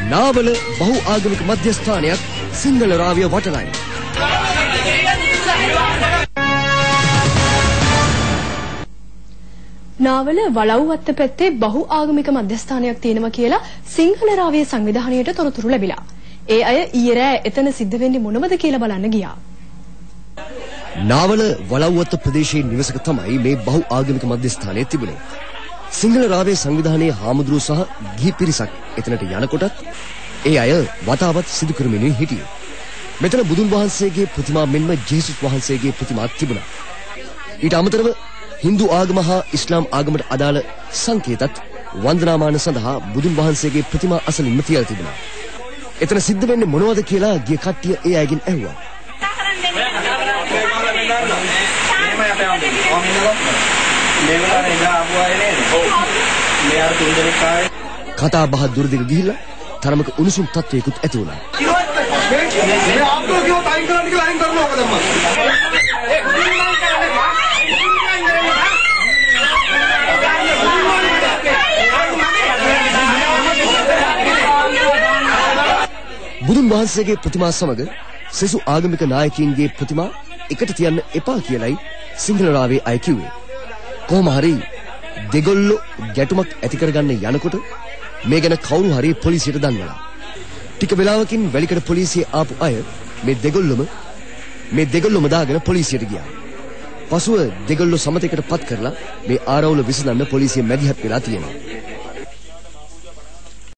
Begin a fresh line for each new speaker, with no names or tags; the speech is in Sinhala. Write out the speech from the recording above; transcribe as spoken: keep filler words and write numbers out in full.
නාවල බහු ආගමික මධ්‍යස්ථානයක් සිංහල රාවය වටලයි.
නාවල වලව්වත්ත පැත්තේ බහු ආගමික මධ්‍යස්ථානයක් තියෙනවා කියලා සිංහල රාවය සංවිධානයට තොරතුරු ලැබිලා. ඒ අය ඊයේ රෑ එතන සිද්ධ වෙන්නේ මොනවද කියලා බලන්න ගියා.
නාවල වලව්වත්ත ප්‍රදේශයේ නිවසක තමයි මේ බහු ආගමික මධ්‍යස්ථානය තිබුණේ. සිංහල රාවය සංවිධානයේ හාමුදුරුවෝ සහ ගිහි පිරිසක් එතනට යනකොටත් ඒ අය වතාවත් සිදු කරමින් හිටියේ. මෙතන බුදුන් වහන්සේගේ ප්‍රතිමා මෙන්ම ජේසුස් වහන්සේගේ ප්‍රතිමාත් තිබුණා. ඊට අමතරව හින්දු ආගම හා ඉස්ලාම් ආගමට අදාළ සංකේතත් වන්දනාමාන සඳහා බුදුන් වහන්සේගේ ප්‍රතිමා අසලින්ම තියලා තිබුණා. එතන සිද්ධ වෙන්නේ මොනවද කියලා ගිය කට්ටිය ඒ අයගෙන් ඇහුවා. කතා බහ දුරදිග ගිහිල්ලා තරමක උණුසුම් තත්වයකුත් ඇති වුණා. බුදුන් වහන්සේගේ ප්‍රතිමා සමග සෙසු ආගමික නායකයින්ගේ ප්‍රතිමා එකට තියන්න එපා කියලයි සිංහල රාවයේ අය කිව්වේ. කොහොම හරි දෙගොල්ලෝ ගැටුමක් ඇති කරගන්න යනකොට මේ ගැන කවුරු හරි පොලිසියට දන්වලා. ටික වෙලාවකින් වැලිකඩ පොලිසිය ආපු අය මේ දෙගොල්ලොම මේ දෙගොල්ලොම දාගෙන පොලිසියට ගියා. පසුව දෙගොල්ලෝ සමතයකට පත් කරලා මේ ආරවුල විසඳන්න පොලිසිය මැදිහත් වෙලා තියෙනවා.